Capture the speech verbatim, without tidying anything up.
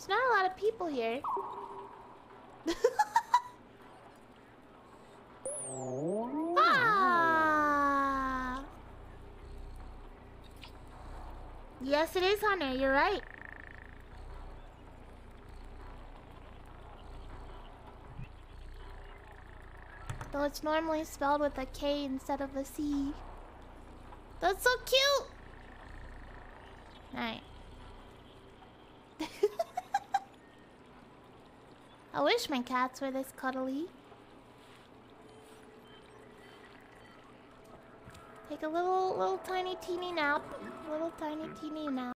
There's not a lot of people here. Ah! Yes, it is, Hunter. You're right. Though it's normally spelled with a K instead of a C. That's so cute! Alright. I wish my cats were this cuddly. Take a little, little tiny teeny nap. Little tiny teeny nap.